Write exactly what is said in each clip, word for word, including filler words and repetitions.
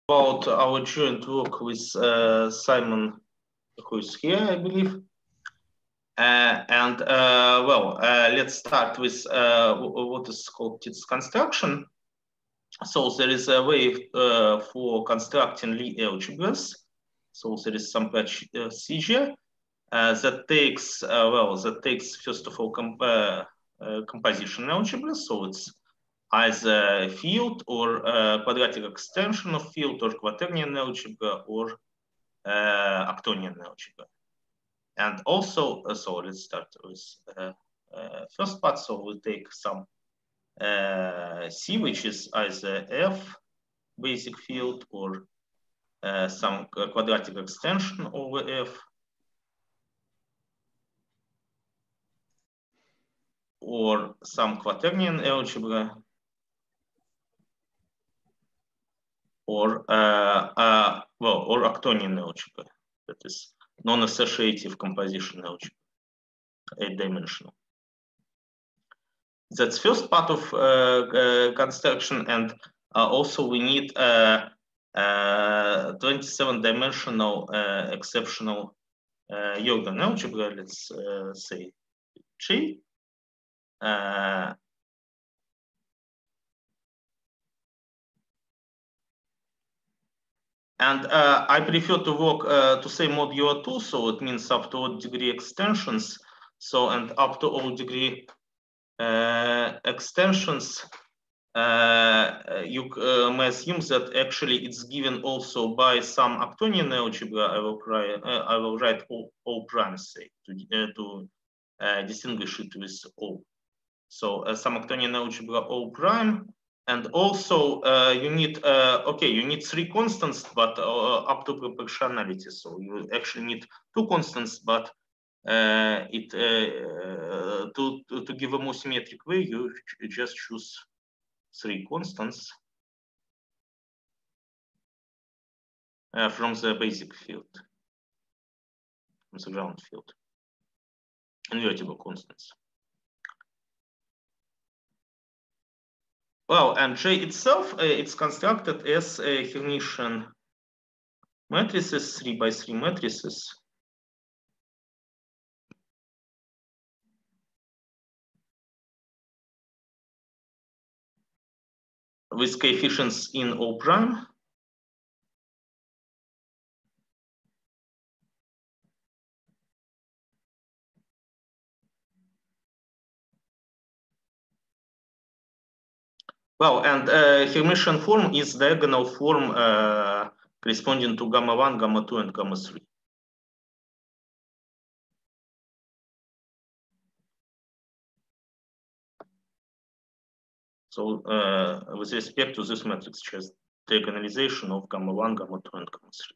About our joint work with uh, Simon, who is here, I believe. Uh, and uh, well, uh, let's start with uh, what is called Tits construction. So there is a way uh, for constructing Lie algebras. So there is some procedure uh, that takes, uh, well, that takes first of all comp uh, uh, composition algebra. So it's either field or uh, quadratic extension of field or quaternion algebra or uh, octonion algebra. And also, uh, so let's start with uh, uh, first part. So we take some uh, C, which is either F basic field or uh, some quadratic extension over F, or some quaternion algebra, or uh, uh, well, or octonion algebra, that is non-associative composition algebra, eight-dimensional. That's first part of uh, uh, construction, and uh, also we need a twenty-seven dimensional uh, exceptional uh, Jordan algebra. Let's uh, say G. Uh, And uh, I prefer to work uh, to say modulo two, so it means up to all degree extensions. So, and up to all degree uh, extensions, uh, you uh, may assume that actually it's given also by some octonion algebra. I will, try, uh, I will write O, O prime, say, to, uh, to uh, distinguish it with O. So uh, some octonion algebra O prime. And also uh, you need, uh, okay, you need three constants, but uh, up to proportionality. So you actually need two constants, but uh, it uh, to, to, to give a more symmetric way, you just choose three constants uh, from the basic field, from the ground field, invertible constants. Well, and J itself, uh, it's constructed as a Hermitian matrices, three by three matrices. With coefficients in O prime. Well, and uh, Hermitian form is diagonal form uh, corresponding to gamma one, gamma two, and gamma three. So uh, with respect to this matrix, just diagonalization of gamma one, gamma two, and gamma three.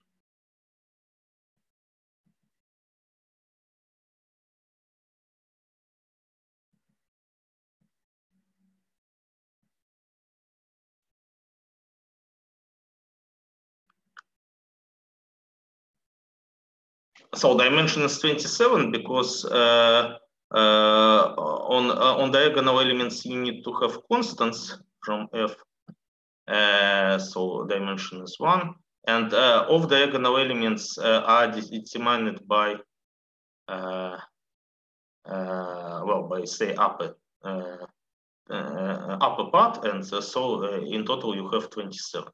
So dimension is twenty-seven because uh, uh, on uh, on diagonal elements you need to have constants from F. Uh, so dimension is one, and uh, off diagonal elements uh, are determined by uh, uh, well, by say upper uh, uh, upper part, and uh, so uh, in total you have twenty-seven.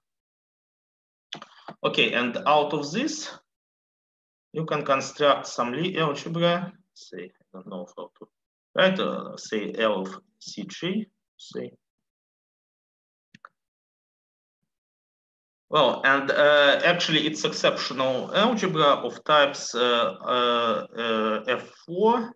Okay, and out of this you can construct some Lie algebra. Say, I don't know how to write. Uh, say L of C G. Say. Well, and uh, actually it's exceptional algebra of types uh, uh, uh, F four,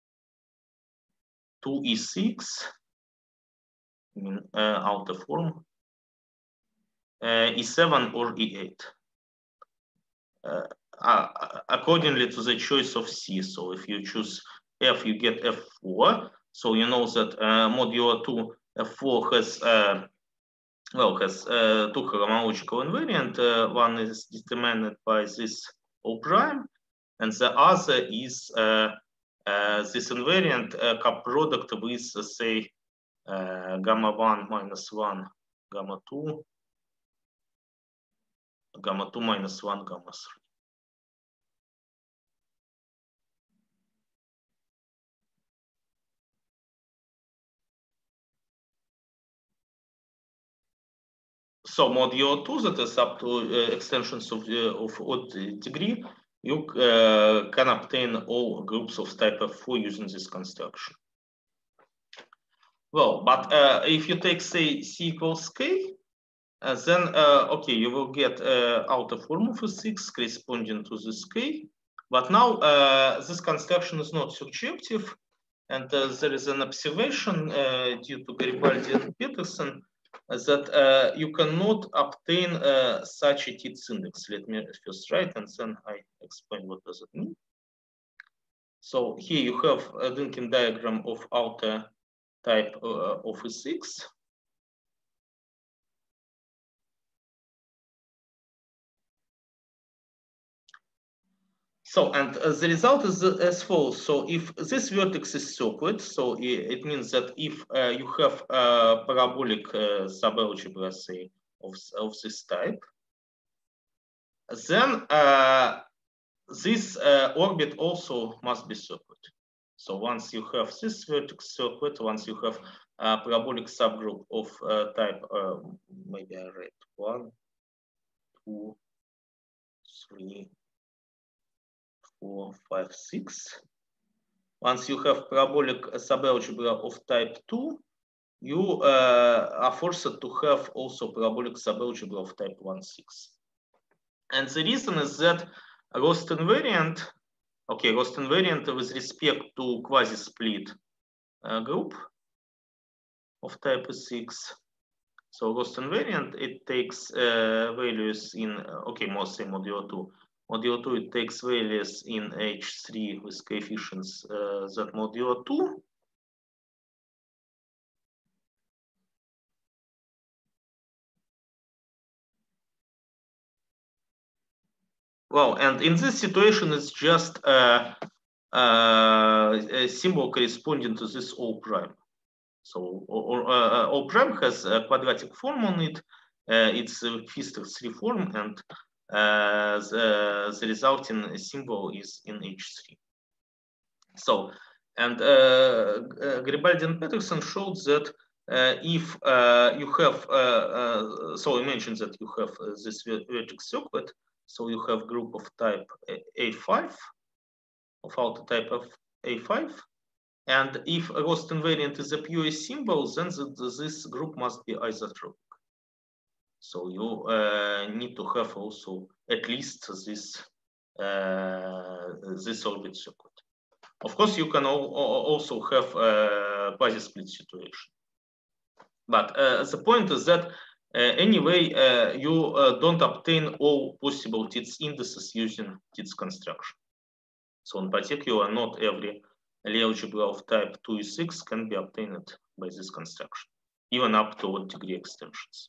two E six, I mean uh, outer form, uh, E seven or E eight. Uh, uh, accordingly to the choice of C. So if you choose F, you get F four. So you know that uh, modulo two F four has uh, well has uh, two homological invariant. Uh, one is determined by this O prime, and the other is uh, uh, this invariant uh, cup product with uh, say uh, gamma one minus one, gamma two, gamma two minus one, gamma three. So modulo two, that is up to uh, extensions of, uh, of odd degree, you uh, can obtain all groups of type F four using this construction. Well, but uh, if you take, say, C equals K, uh, then, uh, okay, you will get uh, outer form of S X corresponding to this K. But now uh, this construction is not surjective, and uh, there is an observation uh, due to Garibaldi and Petersson that uh, you cannot obtain uh, such a Tits index. Let me first write, and then I explain what does it mean. So here you have a linking diagram of outer type uh, of S X. So, and uh, the result is uh, as follows. So if this vertex is circled, so it, it means that if uh, you have a parabolic uh, subalgebra, say, of, of this type, then uh, this uh, orbit also must be circled. So once you have this vertex circled, once you have a parabolic subgroup of uh, type, uh, maybe I write one, two, three, four, five, six. Once you have parabolic subalgebra of type two, you uh, are forced to have also parabolic subalgebra of type one, six. And the reason is that Rost invariant, okay, Rost invariant with respect to quasi-split uh, group of type six. So Rost invariant, it takes uh, values in, okay, mostly modulo two. Modulo two, it takes values in H three with coefficients uh, z modulo two. Well, and in this situation, it's just uh, uh, a symbol corresponding to this O prime. So or, uh, O prime has a quadratic form on it. Uh, it's a Pfister three form, and uh, the, the resulting symbol is in H three. So, and uh, Garibaldi and Petersson showed that uh, if uh, you have, uh, uh, so I mentioned that you have uh, this vertex circlet, so you have group of type A five, of outer type of A five, and if Rost invariant is a pure symbol, then the, this group must be isotropic. So you uh, need to have also at least this uh, this orbit circlet. Of course, you can also have a quasi-split situation. But uh, the point is that uh, anyway, uh, you uh, don't obtain all possible Tits indices using Tits construction. So in particular, not every algebra of type two E six can be obtained by this construction, even up to odd degree extensions.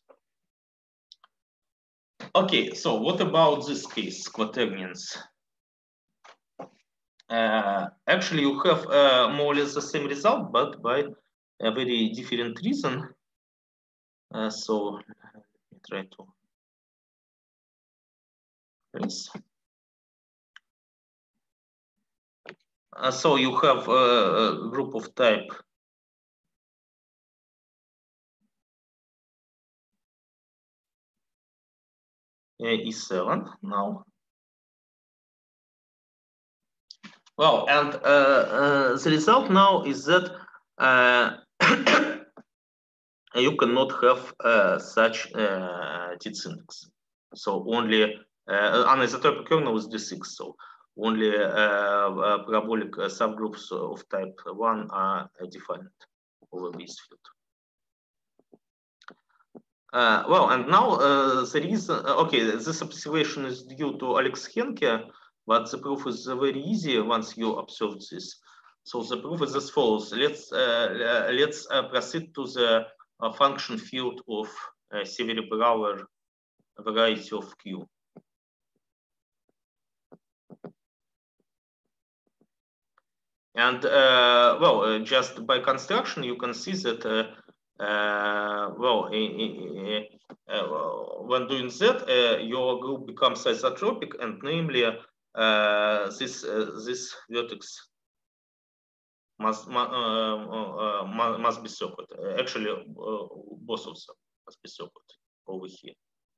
Okay, so what about this case, quaternions? Uh, actually, you have uh, more or less the same result, but by a very different reason. Uh, so let me try to this. Uh, so you have a, a group of type E seven now. Well, and uh, uh, the result now is that uh, you cannot have uh, such uh, Tits index. So only uh, anisotropic kernel is D six. So only uh, uh, parabolic uh, subgroups of type one are defined over this field. Uh, well, and now uh, the reason, okay, this observation is due to Alex Henke, but the proof is very easy once you observe this. So the proof is as follows. Let's uh, let's uh, proceed to the uh, function field of uh, Severi-Brouwer variety of Q. And uh, well, uh, just by construction, you can see that uh, uh, well, uh, when doing that, uh, your group becomes isotropic, and namely, uh, this uh, this vertex must uh, uh, must be circled. Uh, actually, uh, both of them must be circled over here.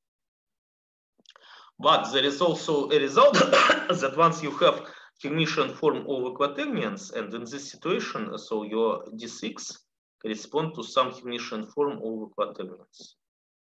But there is also a result that once you have Hermitian form over quaternions, and in this situation, so your D six correspond to some Hermitian form over quaternions.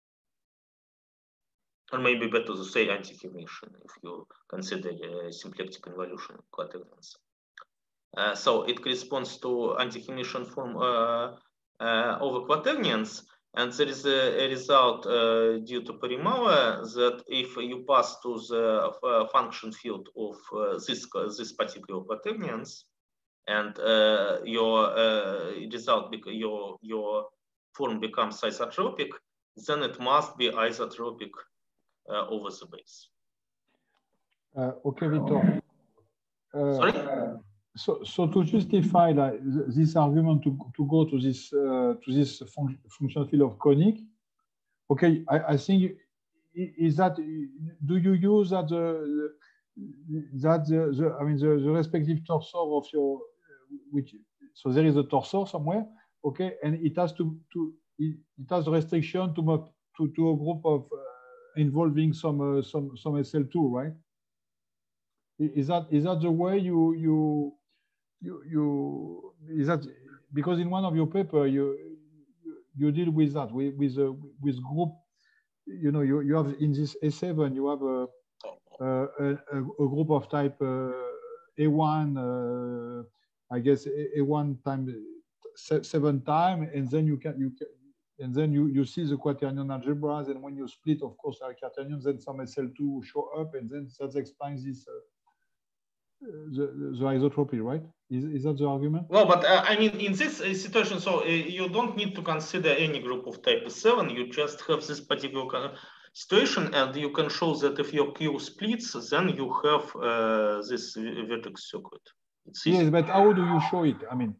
Or maybe better to say anti-Hermitian if you consider uh, symplectic involution of quaternions. Uh, so it corresponds to anti-Hermitian form uh, uh, over quaternions. And there is a, a result uh, due to Porimova that if you pass to the uh, function field of uh, this, this particular quaternions, and uh, your uh, result, your, your form becomes isotropic, then it must be isotropic uh, over the base. Uh, okay, Victor. Uh, Sorry? So, so to justify like, this argument to, to go to this uh, to this fun function field of conic, okay, I, I think is that do you use that the that the, the I mean the, the respective torsor of your which so there is a torsor somewhere, okay, and it has to to it, it has a restriction to to to a group of uh, involving some uh, some some S L two, right? Is that is that the way you you You, you is that because in one of your paper you you, you deal with that with with, uh, with group, you know, you, you have in this A seven you have a a, a, a group of type uh, A one, uh, I guess A one time seven time, and then you can you can and then you you see the quaternion algebras, and when you split, of course, our quaternions, then some S L two show up, and then that explains this. Uh, The, the isotropy, right? Is, is that the argument? Well, but uh, I mean, in this uh, situation, so uh, you don't need to consider any group of type seven. You just have this particular situation, and you can show that if your Q splits, then you have uh, this vertex circuit. It's easy. Yes, but how do you show it? I mean,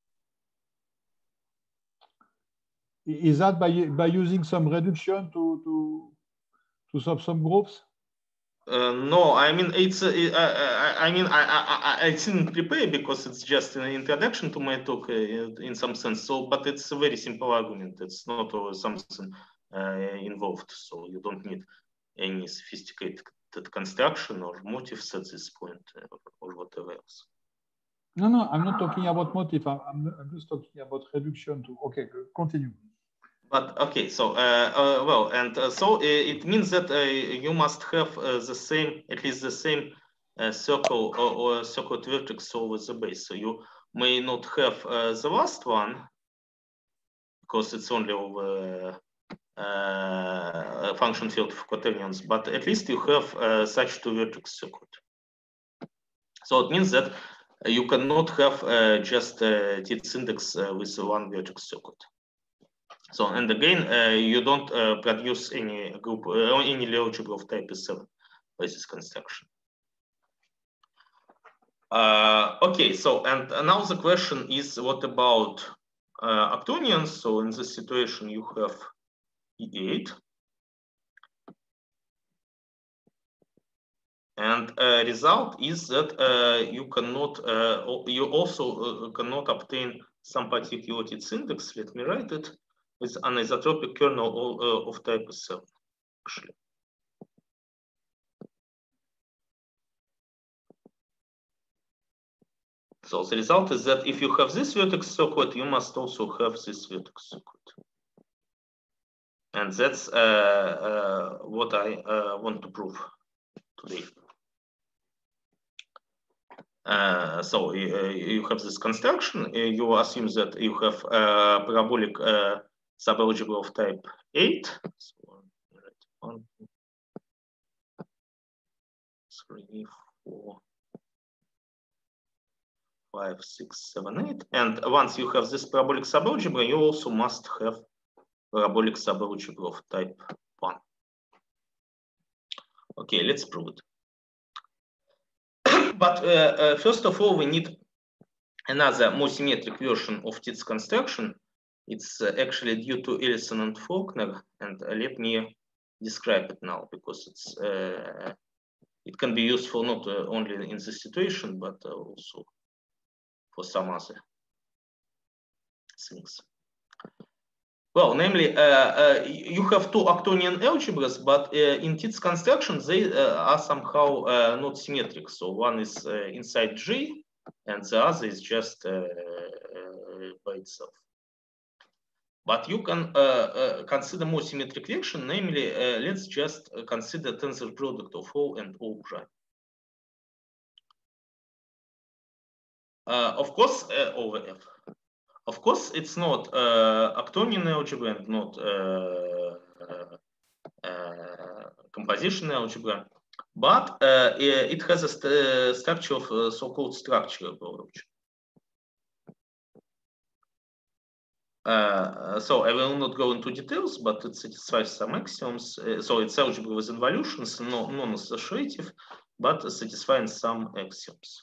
is that by by using some reduction to to to sub some groups? Uh, no, I mean it's. Uh, I, I mean I, I I didn't prepare because it's just an introduction to my talk uh, in some sense. So, but it's a very simple argument. It's not uh, something uh, involved. So you don't need any sophisticated construction or motifs at this point uh, or whatever else. No, no, I'm not talking about motif. I'm, I'm just talking about reduction to. Okay, continue. But okay, so uh, uh, well, and uh, so it means that uh, you must have uh, the same, at least the same uh, circle or, or circuit vertex over the base. So you may not have uh, the last one because it's only over uh, a function field of quaternions, but at least you have uh, such two vertex circuit. So it means that you cannot have uh, just a Tits index uh, with one vertex circuit. So, and again, uh, you don't uh, produce any group, uh, any algebra of type seven by this construction. Uh, okay, so, and now the question is, what about uh, octonions? So in this situation, you have E eight. And uh, result is that uh, you cannot, uh, you also uh, cannot obtain some particular Tits index. Let me write it. With an isotropic kernel uh, of type seven, actually. So the result is that if you have this vertex circuit, you must also have this vertex circuit. And that's uh, uh, what I uh, want to prove today. Uh, so uh, you have this construction, uh, you assume that you have a parabolic uh, subalgebra of type eight. So, one, three, four, five, six, seven, eight. And once you have this parabolic subalgebra, you also must have parabolic subalgebra of type one. Okay, let's prove it. But uh, uh, first of all, we need another more symmetric version of Tits construction. It's uh, actually due to Ellison and Faulkner, and uh, let me describe it now because it's uh, it can be useful not uh, only in this situation but uh, also for some other things. Well, namely, uh, uh, you have two Octonian algebras, but uh, in Tits construction, they uh, are somehow uh, not symmetric. So one is uh, inside G, and the other is just uh, uh, by itself. But you can uh, uh, consider more symmetric version, namely, uh, let's just consider tensor product of O and O prime. Uh, of course, uh, over F. Of course, it's not uh, Octonian algebra and not uh, uh, uh, composition algebra, but uh, it has a st structure of uh, so-called structural approach. Uh, so I will not go into details, but it satisfies some axioms. Uh, so it's algebra with involutions, no, non-associative, but satisfying some axioms.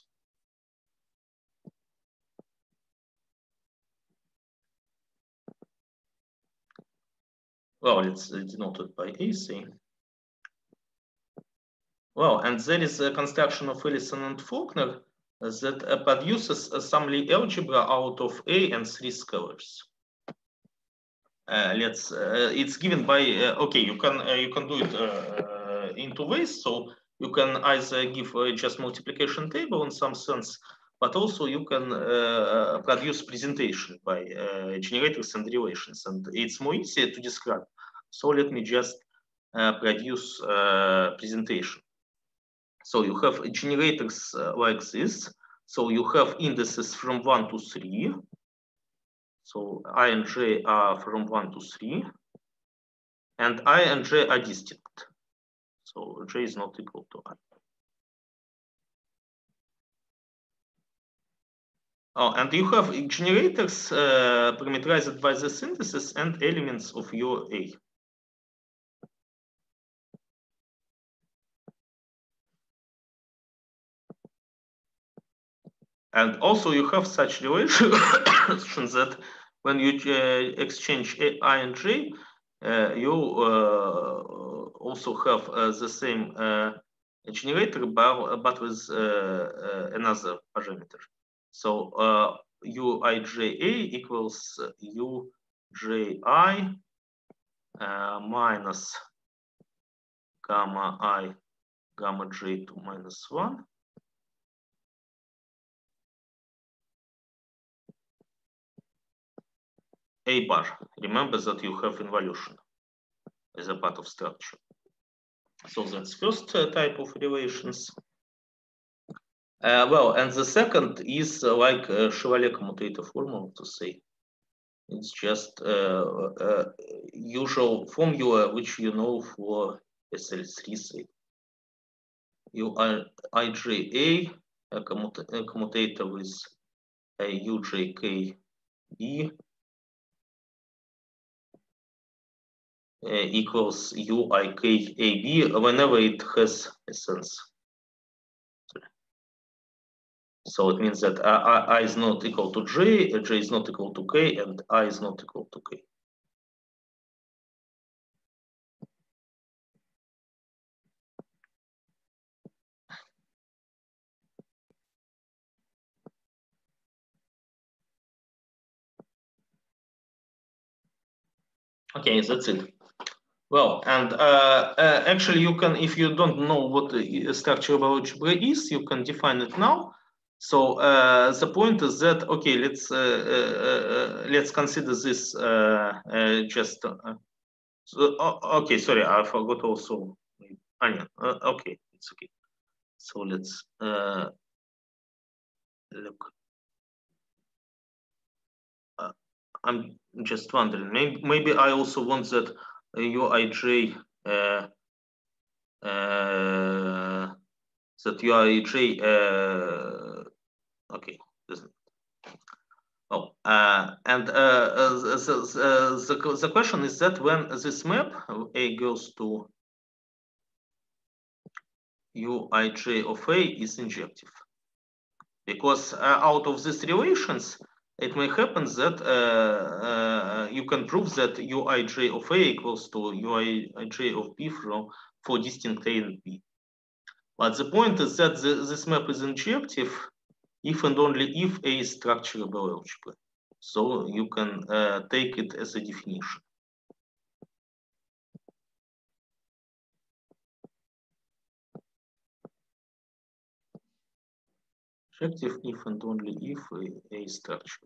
Well, it's denoted by A C. Well, and there is a construction of Ellison and Faulkner that uh, produces uh, some Lie algebra out of A and three scalars. Uh, let's. Uh, it's given by. Uh, okay, you can uh, you can do it uh, in two ways. So you can either give uh, just multiplication table in some sense, but also you can uh, produce presentation by uh, generators and relations, and it's more easier to describe. So let me just uh, produce uh, presentation. So you have generators uh, like this. So you have indices from one to three. So I and j are from one to three. And I and j are distinct. So j is not equal to I. Oh, and you have generators uh, parameterized by these indices and elements of your A. And also you have such relations that when you uh, exchange I and J, uh, you uh, also have uh, the same uh, generator, but, but with uh, uh, another parameter. So uh, Uija equals Uji uh, minus gamma I gamma j to minus one. A bar. Remember that you have involution as a part of structure. So that's first uh, type of relations. Uh, well, and the second is uh, like a Chevalier commutator formula to say. It's just uh, uh, usual formula which you know for S L three say. You are I J A, a, commut a commutator with a U J K B uh, equals U I K A B whenever it has a sense. So it means that I, I is not equal to J, J is not equal to K, and I is not equal to K. Okay, that's it. Well, and uh, uh, actually you can, if you don't know what the structure of algebra is, you can define it now. So uh, the point is that, okay, let's uh, uh, uh, let's consider this uh, uh, just, uh, so, oh, okay, sorry, I forgot also onion. Uh, okay, it's okay. So let's uh, look. Uh, I'm just wondering, maybe, maybe I also want that uh, Uij uh, uh, that Uij uh, okay, doesn't. Oh, uh, and uh, the, the, the, the question is that when this map A goes to Uij of A is injective, because uh, out of these relations it may happen that uh, uh, you can prove that U I J of A equals to U I J of B from for distinct A and B. But the point is that the, this map is injective if and only if A is structurable algebra. So you can uh, take it as a definition. Injective if and only if A, A is structurable.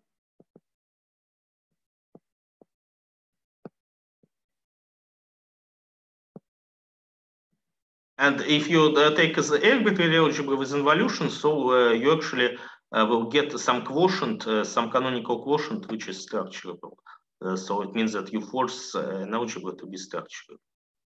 And if you uh, take as arbitrary algebra with involution, so uh, you actually uh, will get some quotient, uh, some canonical quotient, which is structurable. Uh, so it means that you force uh, an algebra to be structurable.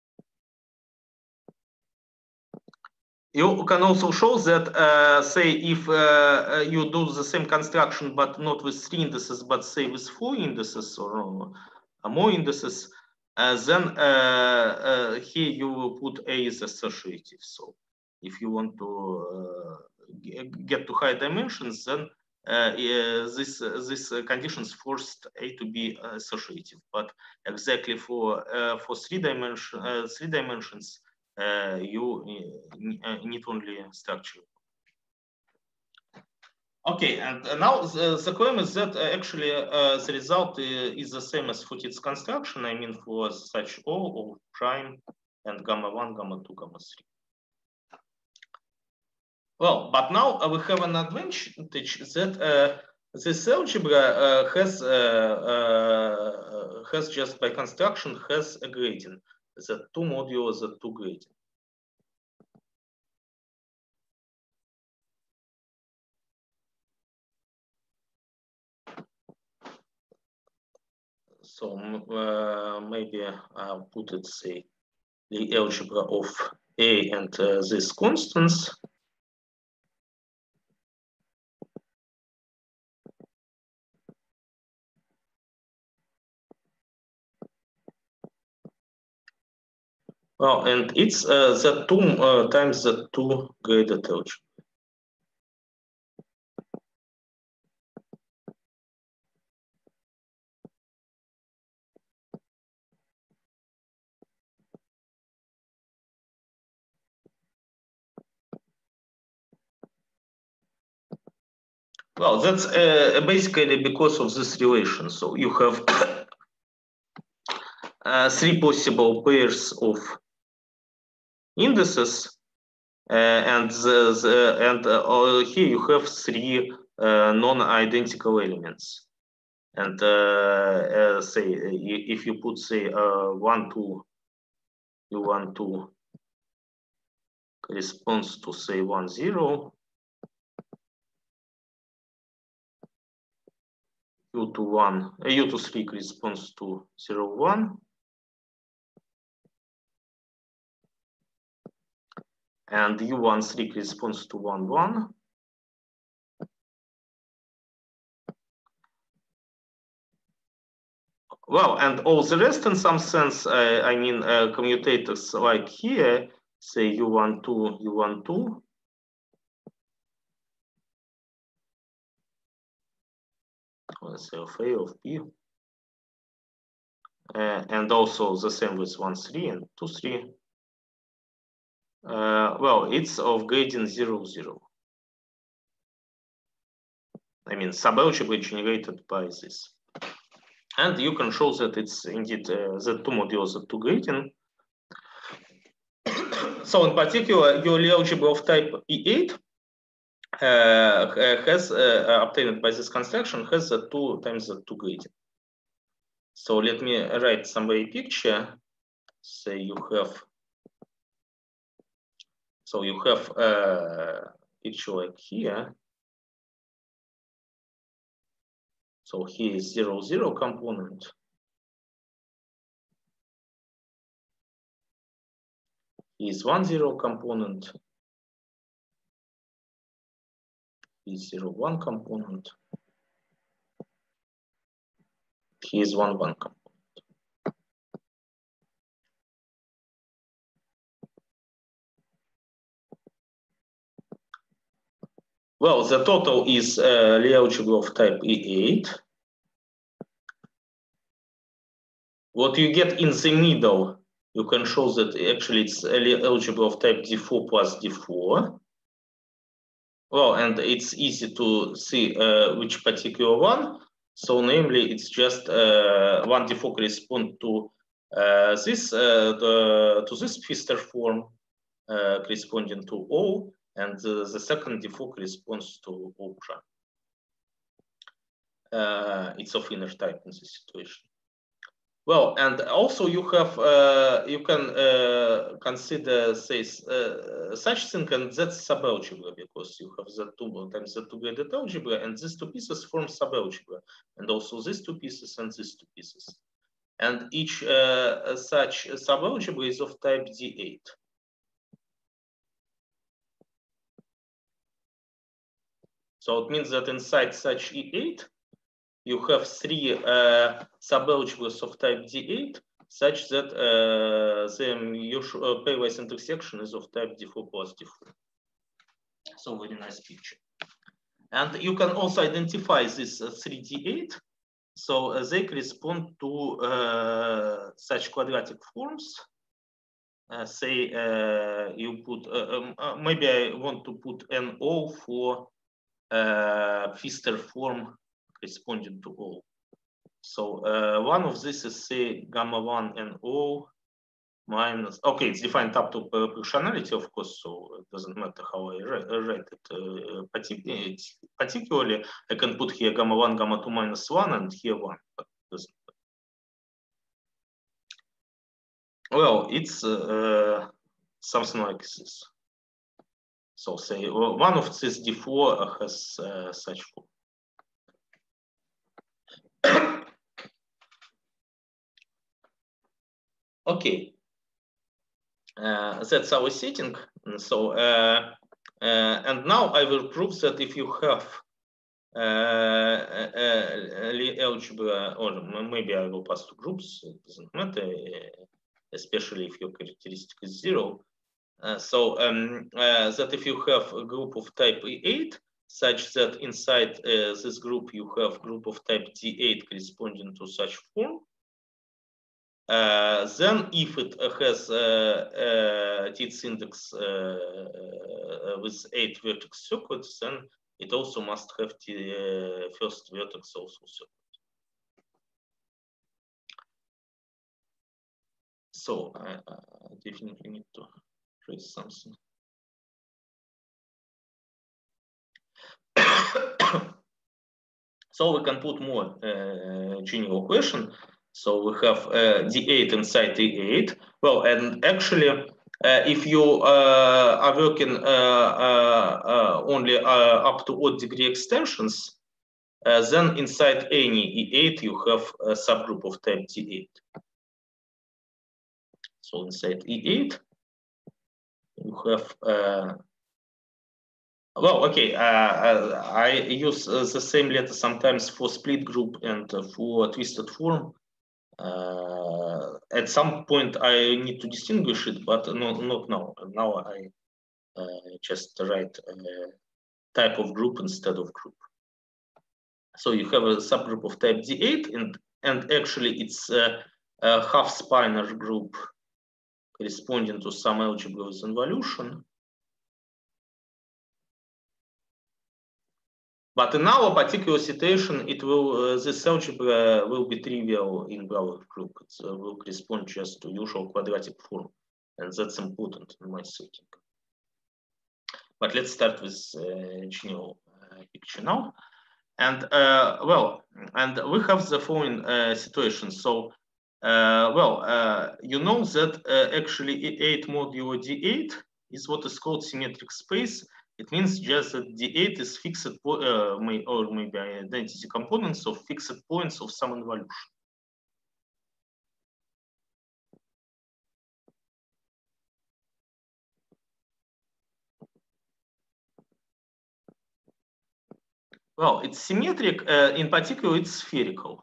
You can also show that, uh, say, if uh, you do the same construction, but not with three indices, but say with four indices or uh, more indices, uh, then uh, uh, here you will put A as associative. So if you want to uh, get to high dimensions, then uh, this uh, this conditions forced A to be associative. But exactly for uh, for three dimension uh, three dimensions, uh, you uh, need only structure. Okay, and now the, the claim is that uh, actually uh, the result is the same as for Tits construction. I mean, for such O of prime and gamma one, gamma two, gamma three. Well, but now uh, we have an advantage that uh, this algebra uh, has uh, uh, has just by construction has a gradient. The two modules, the two gradient. So uh, maybe I'll put it, say, the algebra of A and uh, these constants. Well, and it's uh, the two uh, times the two graded algebra. Well, that's uh, basically because of this relation. So you have uh, three possible pairs of indices, uh, and the, the, and uh, here you have three uh, non-identical elements. And uh, uh, say if you put say uh, one two, you one two corresponds to say one zero. U to one, uh, U to three corresponds to zero one. And U one three corresponds to one one. Well, and all the rest in some sense, uh, I mean, uh, commutators like here, say U one two, U one two. Let's say of A, of B. Uh, and also the same with one three and two three. Uh, well, it's of gradient zero zero. I mean, subalgebra generated by this. And you can show that it's indeed uh, the two modules of two gradient. So in particular, your algebra of type E eight uh, has uh, obtained by this construction has the two times the two gradient. So let me write some way picture. Say you have, so you have a picture like here. So here is zero zero component. Here is one zero component. Here is zero one component. Here is one one component. Well, the total is uh, Lie algebra of type E eight. What you get in the middle, you can show that actually it's Lie algebra of type D four plus D four. Well, and it's easy to see uh, which particular one. So namely, it's just uh, one D four corresponds to uh, this uh, the, to this Pfister form uh, corresponding to O, and the, the second D four corresponds to algebra. Uh, it's of inner type in this situation. Well, and also you have uh, you can uh, consider say uh, such thing, and that's subalgebra, because you have the two times the two graded algebra, and these two pieces form subalgebra, and also these two pieces and these two pieces, and each uh, such subalgebra is of type D eight. So it means that inside such E eight, you have three uh, subalgebras of type D eight, such that uh, the usual uh, pairwise intersection is of type D four plus D four. So very nice picture. And you can also identify this uh, three D eight. So uh, they correspond to uh, such quadratic forms. Uh, say uh, you put, uh, um, uh, maybe I want to put N O for uh, Pfister form corresponding to O. So uh, one of this is say gamma one N O minus, okay, it's defined up to proportionality, of course, so it doesn't matter how I write it. Uh, partic particularly, I can put here gamma one, gamma two minus one, and here one. But it doesn't matter. Well, it's uh, something like this. So say one of this D four has uh, such form. Okay. Uh, that's our setting. So, uh, uh, and now I will prove that if you have uh, uh, Lie algebra, or maybe I will pass to groups, it doesn't matter, especially if your characteristic is zero. Uh, so um, uh, that if you have a group of type E eight, such that inside uh, this group you have group of type D eight corresponding to such form, Uh, then if it has uh, uh, Tits index uh, uh, with eight vertex circuits, then it also must have the uh, first vertex also circuit. So I, I definitely need to trace something. So we can put more uh, general question. So we have uh, D eight inside E eight. Well, and actually, uh, if you uh, are working uh, uh, uh, only uh, up to odd degree extensions, uh, then inside any E eight you have a subgroup of type D eight. So inside E eight you have. Uh, well, okay. Uh, I use uh, the same letter sometimes for split group and uh, for twisted form. Uh, at some point, I need to distinguish it, but no, not now. Now I uh, just write a type of group instead of group. So you have a subgroup of type D eight, and, and actually it's a, a half spinor group corresponding to some algebra with involution. But in our particular situation, it will uh, this algebra will be trivial in our group. It uh, will correspond just to usual quadratic form, and that's important in my setting. But let's start with uh, general uh, picture now. And uh, well, and we have the following uh, situation. So, uh, well, uh, you know that uh, actually E eight modulo D eight is what is called symmetric space. It means just that D eight is fixed, uh, may, or maybe identity components of fixed points of some involution. Well, it's symmetric. Uh, in particular, it's spherical.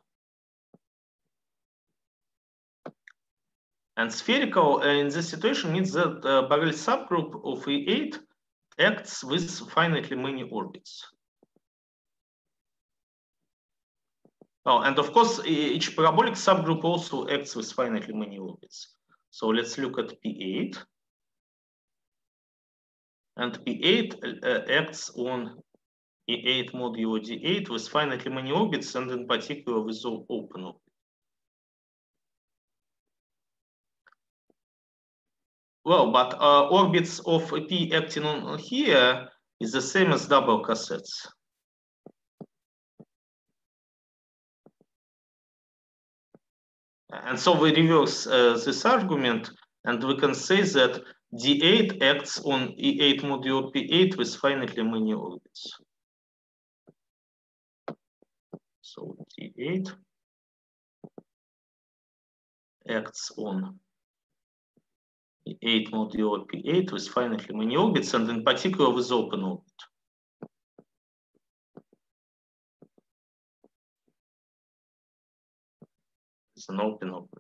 And spherical uh, in this situation means that uh, Borel subgroup of E eight acts with finitely many orbits. Oh, and of course, each parabolic subgroup also acts with finitely many orbits. So let's look at P eight. And P eight uh, acts on E eight modulo D eight with finitely many orbits, and in particular with all open orbits. Well, but uh, orbits of P acting on here is the same as double cassettes. And so we reverse uh, this argument, and we can say that D eight acts on E eight modulo P eight with finitely many orbits. So D eight acts on E eight modulo P eight with finitely many orbits, and in particular with open orbit. It's an open orbit.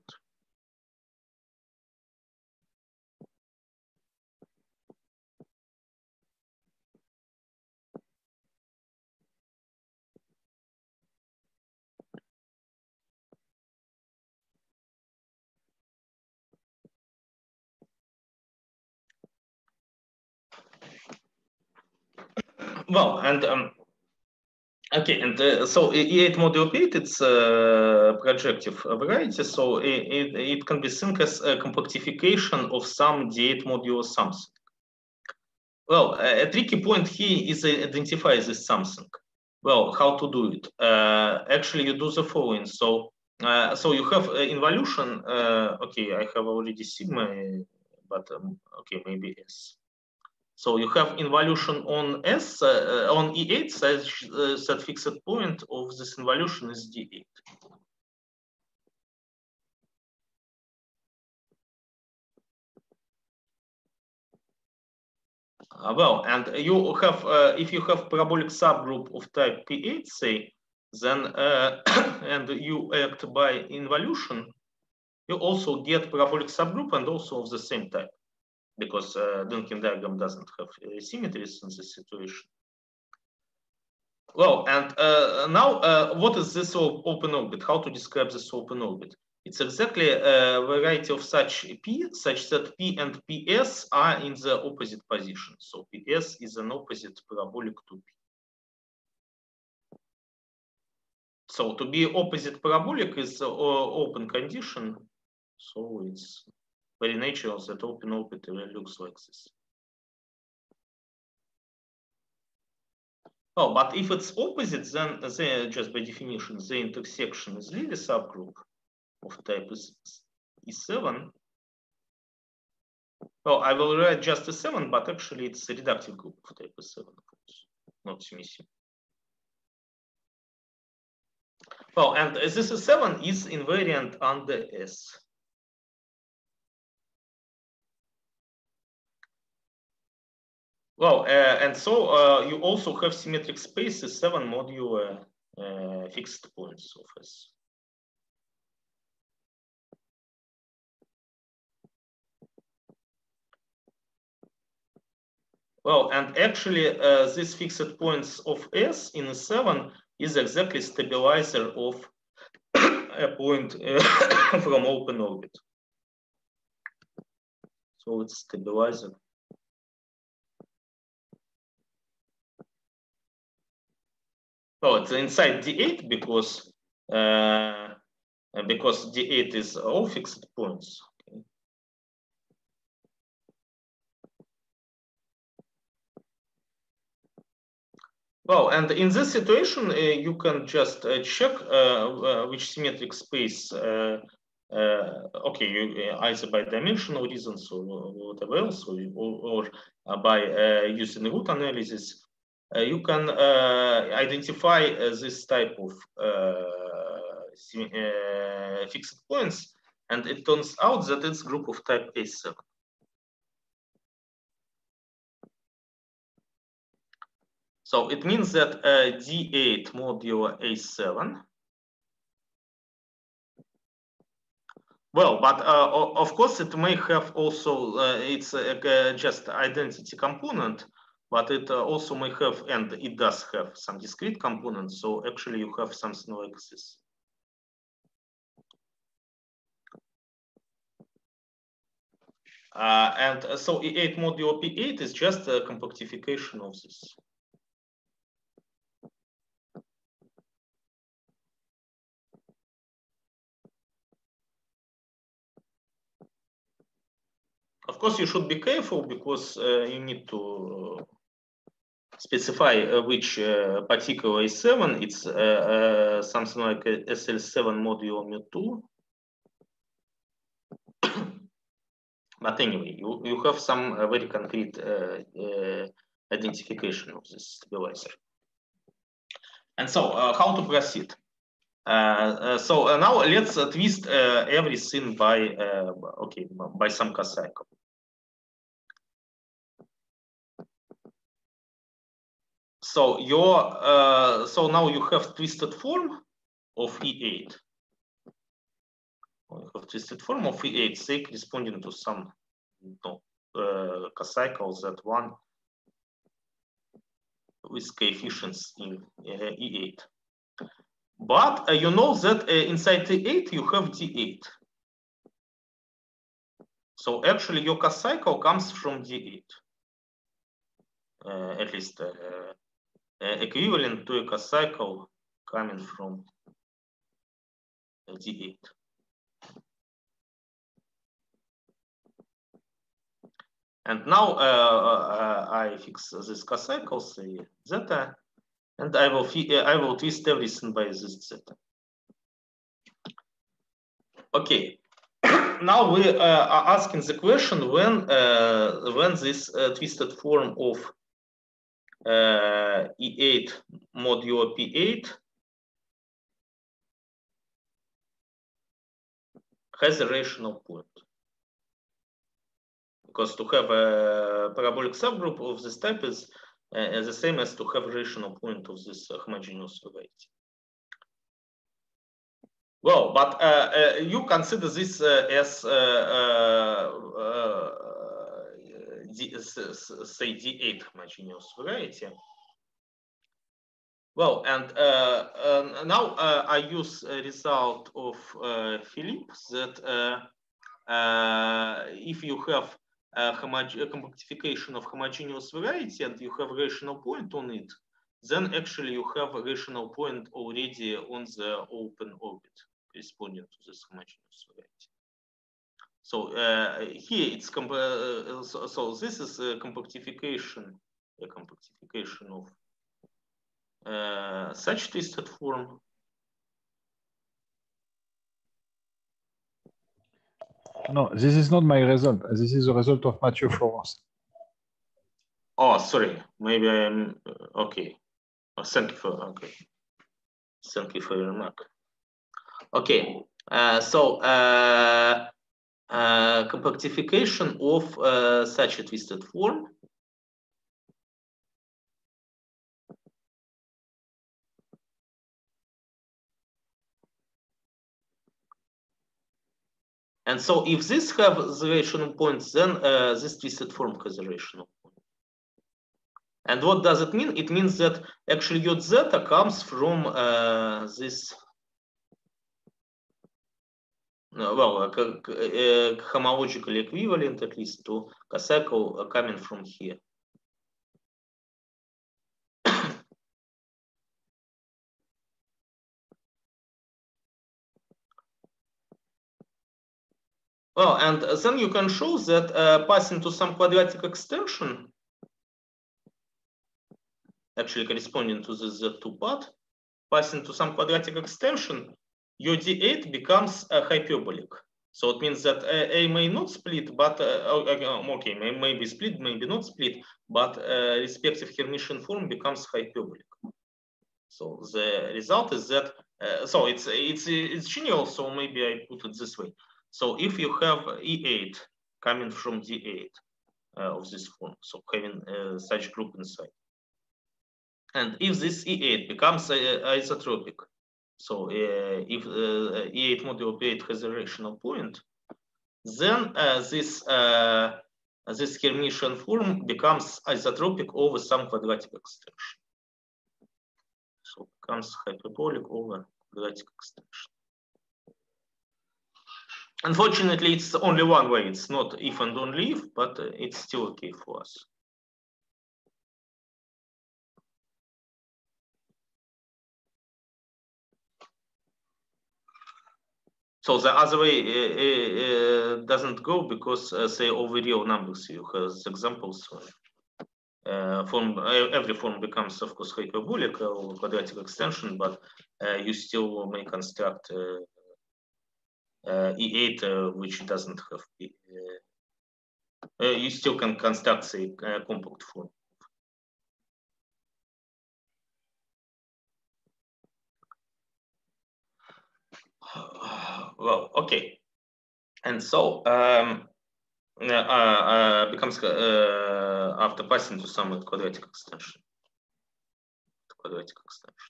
Well, and um, okay, and uh, so E eight modulo P eight, it's a projective variety, so it, it, it can be seen as a compactification of some D eight modulo something. Well, a tricky point here is to identify this something. Well, how to do it? Uh, actually, you do the following. So, uh, so you have involution. Uh, okay, I have already sigma, but um, okay, maybe S. So you have involution on S, uh, on E eight, such uh, that fixed point of this involution is D eight. Uh, well, and you have, uh, if you have parabolic subgroup of type P eight, say, then, uh, and you act by involution, you also get parabolic subgroup and also of the same type, because uh, Dynkin diagram doesn't have uh, symmetries in this situation. Well, and uh, now, uh, what is this open orbit? How to describe this open orbit? It's exactly a variety of such P, such that P and P S are in the opposite position. So P S is an opposite parabolic to P. So to be opposite parabolic is an open condition. So it's very natural that open orbit looks like this. Oh, but if it's opposite, then they, just by definition, the intersection is Lily subgroup of type is E seven. Well, I will write just E seven, but actually it's a reductive group of type E seven, not symmetric. Well, and this E seven is invariant under S. Well, uh, and so uh, you also have symmetric space E seven modular uh, fixed points of S. Well, and actually, uh, this fixed points of S in E seven is exactly stabilizer of a point uh, from open orbit. So it's stabilizer. Well, it's inside D eight because uh, because D eight is all fixed points. Okay. Well, and in this situation, uh, you can just uh, check uh, uh, which symmetric space. Uh, uh, okay, you, uh, either by dimensional reasons or whatever else, or, or uh, by uh, using root analysis. Uh, you can uh, identify uh, this type of uh, uh, fixed points, and it turns out that it's group of type A seven. So it means that uh, D eight modulo A seven. Well, but uh, of course it may have also, uh, it's uh, just identity component. but it uh, also may have, and it does have some discrete components. So actually you have something like this. Uh, and uh, so E eight modulo P eight is just a compactification of this. Of course, you should be careful because uh, you need to specify uh, which uh, particular A seven. It's uh, uh, something like a S L seven modulo mu two. But anyway, you, you have some uh, very concrete uh, uh, identification of this stabilizer. And so, uh, how to proceed? Uh, uh, so uh, now let's uh, twist uh, everything by uh, okay by some cocycle. So your uh, so now you have twisted form of E eight. You have twisted form of E eight, say corresponding to some no, uh, cocycle Z one with coefficients in uh, E eight. But uh, you know that uh, inside E eight you have D eight. So actually your cocycle comes from D eight, uh, at least uh, uh, equivalent to a cocycle coming from uh, D eight. And now uh, uh, I fix this cocycle, say zeta, and I will I will twist everything by this zeta. Okay. Now we uh, are asking the question when uh, when this uh, twisted form of uh, E eight modulo P eight has a rational point. Because to have a parabolic subgroup of this type is uh, the same as to have a rational point of this uh, homogeneous variety. Well, but uh, uh, you consider this uh, as, uh, uh, uh, D, say, D eight homogeneous variety. Well, and uh, uh, now uh, I use a result of uh, Philippe that uh, uh, if you have a, a compactification of homogeneous variety and you have a rational point on it, then actually you have a rational point already on the open orbit corresponding to this homogeneous variety. So uh, here it's uh, so, so this is a compactification, a compactification of uh, such twisted form. No, this is not my result. This is the result of Mathieu Florence. Oh, sorry. Maybe I'm okay. Oh, thank you for okay. Thank you for your remark. Okay. Uh, so uh, uh, compactification of uh, such a twisted form. And so if this have the rational points, then uh, this twisted form has a rational point. And what does it mean? It means that actually your zeta comes from uh, this, uh, well, uh, uh, homological equivalent, at least to cocycle uh, coming from here. Well, and then you can show that uh, passing to some quadratic extension, actually corresponding to the Z two part, passing to some quadratic extension, your D eight becomes a hyperbolic. So it means that A, A may not split, but uh, okay, may, may be split, maybe not split, but uh, respective Hermitian form becomes hyperbolic. So the result is that uh, so it's it's it's genial. So maybe I put it this way. So if you have E eight coming from D eight uh, of this form, so having uh, such group inside, and if this E eight becomes uh, isotropic, so uh, if uh, E eight modulo P eight has a rational point, then uh, this uh, this Hermitian form becomes isotropic over some quadratic extension. So becomes hyperbolic over quadratic extension. Unfortunately, it's only one way. It's not if and only if, but it's still okay for us. So the other way uh, uh, doesn't go because uh, say over real numbers you have examples. Uh, form every form becomes of course hyperbolic or quadratic extension, but uh, you still may construct uh, uh, E eight uh, which doesn't have. Uh, uh, you still can construct say uh, compact form. Well, okay, and so um, uh, uh, becomes uh, after passing to some quadratic extension. Quadratic extension.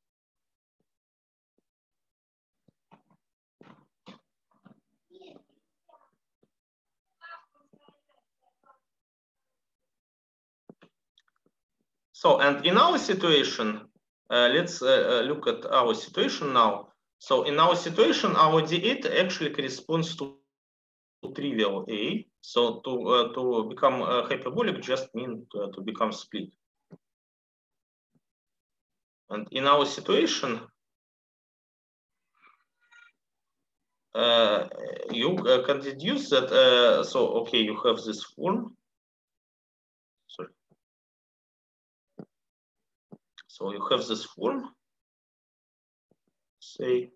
So, and in our situation, uh, let's uh, look at our situation now. So, in our situation, our D eight actually corresponds to trivial A. So, to uh, to become uh, hyperbolic just means to, to become split. And in our situation, uh, you uh, can deduce that. Uh, so, okay, you have this form. Sorry. So you have this form. Say.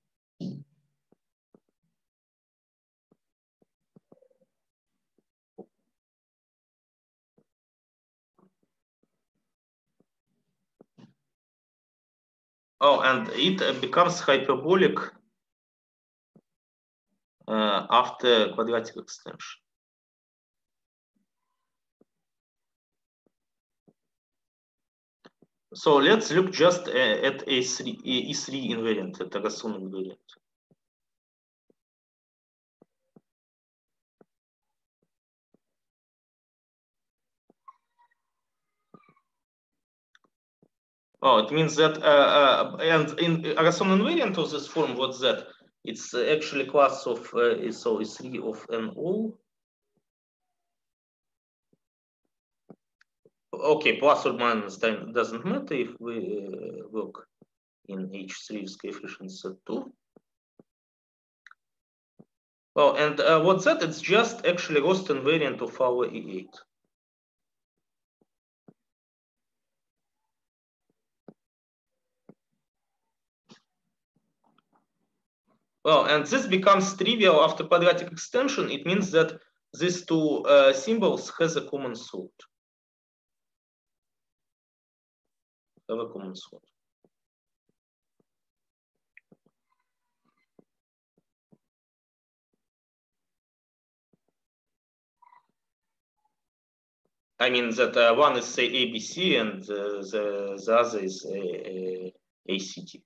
Oh, and it becomes hyperbolic uh, after quadratic extension. So let's look just uh, at A three, E three invariant, at Petersson invariant. Oh, it means that, uh, uh, and in Petersson invariant of this form, what's that? It's actually class of, uh, so E three of N O. Okay, plus or minus doesn't matter if we uh, work in H three with coefficient Z two. Well, and uh, what's that? It's just actually Rost invariant of our E eight. Well, and this becomes trivial after quadratic extension. It means that these two uh, symbols has a common sort. Have a common sort. I mean that uh, one is say A B C and uh, the, the other is A C D.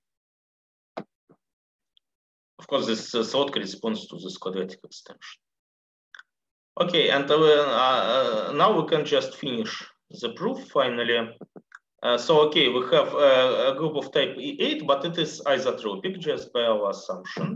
Of course, this uh, sort corresponds to this quadratic extension. Okay, and uh, uh, now we can just finish the proof finally. Uh, so, okay, we have uh, a group of type E eight, but it is isotropic just by our assumption.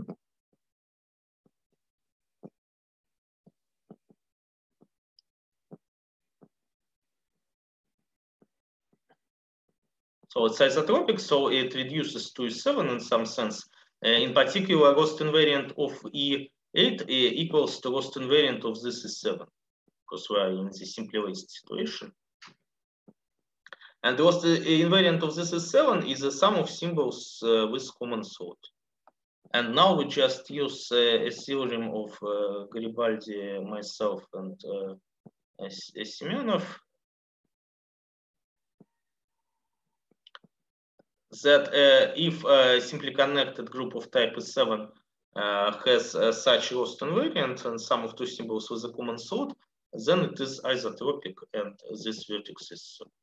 So it's isotropic, so it reduces to E seven in some sense. Uh, in particular, Rost invariant of E eight uh, equals to Rost invariant of this E seven, because we are in the simplest situation. And the Rost invariant of this E seven is the sum of symbols uh, with common sort. And now we just use uh, a theorem of uh, Garibaldi, myself, and uh, Semenov, that uh, if a simply connected group of type E seven uh, has uh, such Rost invariant and sum of two symbols with a common sort, then it is isotropic and this vertex is so.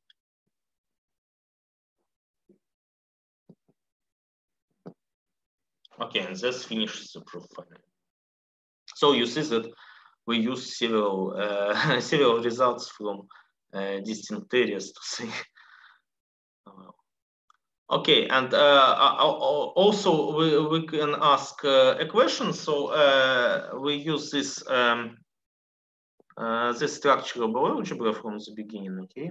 Okay, and this finishes the proof finally. So you see that we use several uh, several results from uh, distinct areas to see. Okay, and uh, also we, we can ask uh, a question. So uh, we use this um, uh, this structural algebra from the beginning. Okay.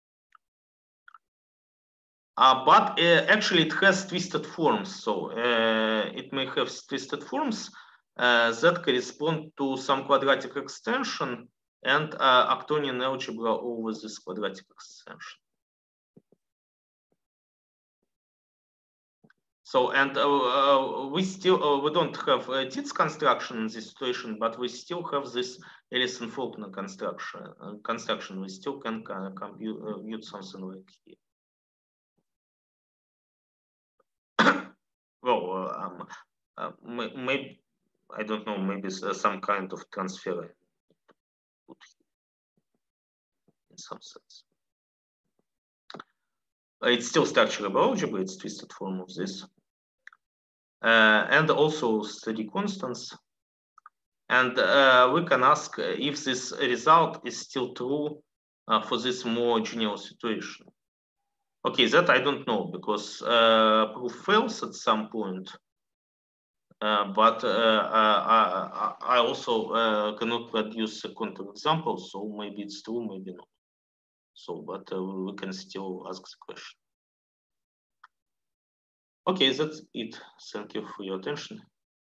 Uh, but uh, actually it has twisted forms, so uh, it may have twisted forms uh, that correspond to some quadratic extension and uh, Actonian algebra over this quadratic extension. So, and uh, uh, we still, uh, we don't have a Tits construction in this situation, but we still have this Ellison-Faulkner construction. Uh, construction. We still can uh, compute uh, something like here. Well, uh, um, uh, maybe, I don't know, maybe some kind of transfer in some sense. It's still structural algebra, it's twisted form of this. Uh, and also steady constants. And uh, we can ask if this result is still true uh, for this more general situation. Okay, that I don't know, because uh, proof fails at some point. Uh, but uh, I, I also uh, cannot produce a counterexample, so maybe it's true, maybe not. So, but uh, we can still ask the question. Okay, that's it. Thank you for your attention.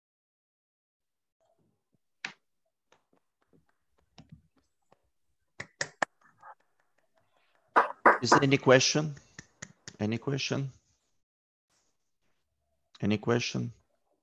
Is there any question? Any question? Any question?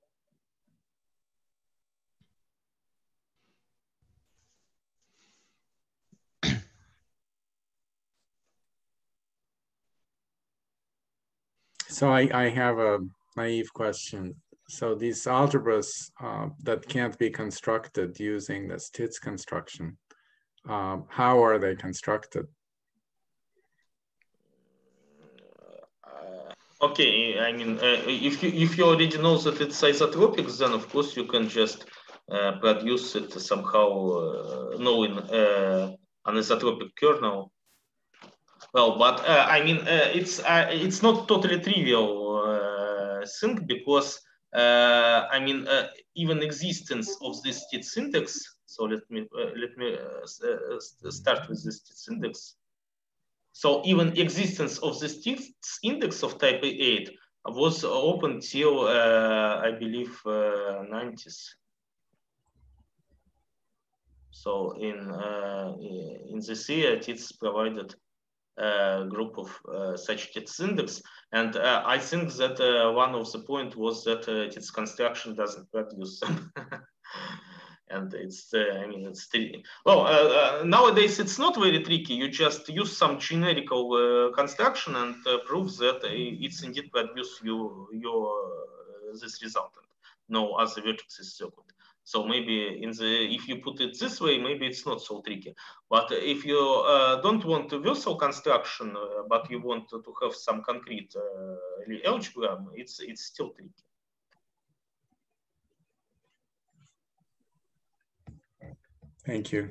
So I, I have a naive question. So these algebras uh, that can't be constructed using this Tits construction, um, how are they constructed? Uh, okay, I mean, uh, if you if you already know that it's isotropic, then of course you can just uh, produce it somehow, uh, knowing uh, an isotropic kernel. Well, but uh, I mean, uh, it's uh, it's not totally trivial uh, thing, because uh, I mean, uh, even existence of this Tits index. So let me uh, let me uh, start with this Tits index. So even existence of this Tits index of type eight was open till uh, I believe uh, nineties. So in uh, in this year, Tits provided Uh, group of uh, such Tits index, and uh, I think that uh, one of the point was that uh, Tits construction doesn't produce them. And it's, uh, I mean, it's well uh, uh, nowadays it's not very tricky. You just use some generical uh, construction and uh, prove that it's indeed produce you your uh, this result. No other vertex is circled. So maybe in the if you put it this way, maybe it's not so tricky. But if you uh, don't want a versal construction, uh, but you want to, to have some concrete uh, algebra, it's it's still tricky. Thank you.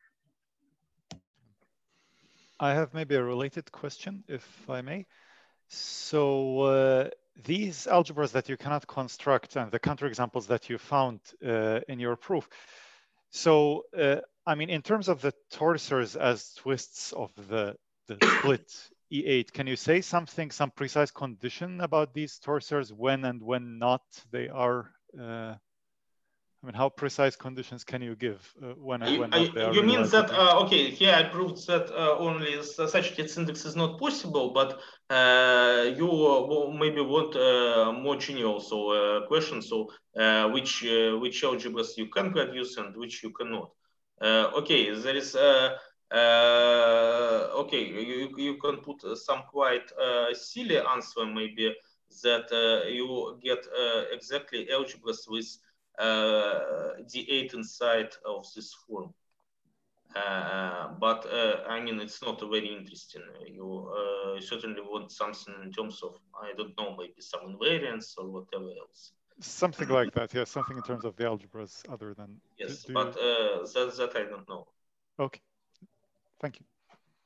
I have maybe a related question, if I may. So uh, these algebras that you cannot construct and the counterexamples that you found uh, in your proof. So, uh, I mean, in terms of the torsors as twists of the, the split E eight, can you say something, some precise condition about these torsors, when and when not they are, uh, I mean, how precise conditions can you give uh, when and when not they are? You mean that, uh, okay, here I proved that uh, only such Tits index is not possible, but uh, you maybe want uh, more general so, uh, question, so uh, which, uh, which algebras you can produce and which you cannot. Uh, okay, there is, uh, uh, okay, you, you can put some quite uh, silly answer maybe that uh, you get uh, exactly algebras with Uh, D eight inside of this form. Uh, but uh, I mean, it's not very interesting. You uh, certainly want something in terms of, I don't know, maybe some invariants or whatever else. Something like that, yeah, something in terms of the algebras other than... Yes, do, do but uh, that, that I don't know. Okay, thank you.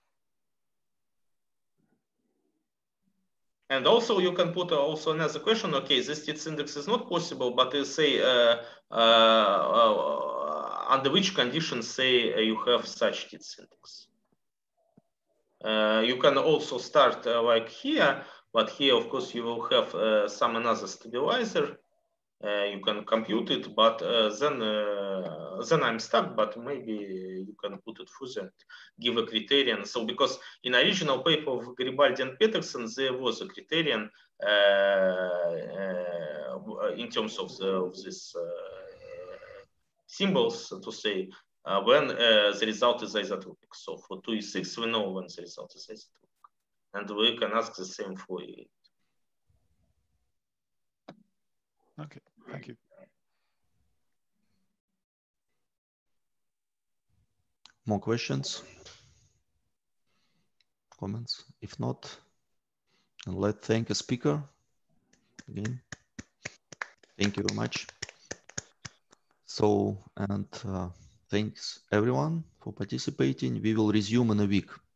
And also you can put also another question, okay, this Tits index is not possible, but you say uh, uh, uh, under which conditions say you have such Tits index. Uh, you can also start uh, like here, but here of course you will have uh, some another stabilizer. Uh, you can compute it, but uh, then uh, then I'm stuck. But maybe you can put it further and give a criterion. So because in original paper of Garibaldi and Petersson there was a criterion uh, uh, in terms of the of this uh, symbols to say uh, when uh, the result is isotropic. So for two e six we know when the result is isotropic, and we can ask the same for e eight. Okay, thank you. More questions? Comments? If not, let's thank a speaker again. Thank you very much. So, and uh, thanks everyone for participating. We will resume in a week.